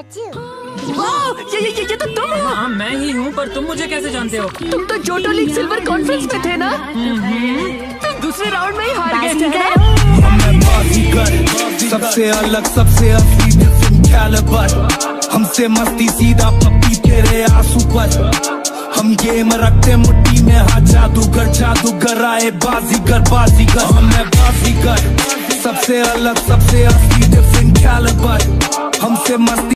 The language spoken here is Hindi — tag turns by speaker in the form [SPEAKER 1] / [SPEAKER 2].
[SPEAKER 1] ये तो तुम हो।
[SPEAKER 2] हाँ मैं ही हूँ, पर तुम मुझे कैसे जानते हो?
[SPEAKER 1] तुम तो जोटो लीग सिल्वर कॉन्फ्रेंस में थे ना? तुम दूसरे राउंड में ही हार गए थे ना?
[SPEAKER 3] सबसे अलग सबसे असली डिफरेंट कैलिबर, हमसे मस्ती सीधा पप्पी तेरे आंसू पर। हम गेम रखते मुट्ठी में, हाँ जादूगर आए बाजीगर मैं बाजीगर। सबसे अलग सबसे असली डिफरेंट कैलिबर, हमसे मस्ती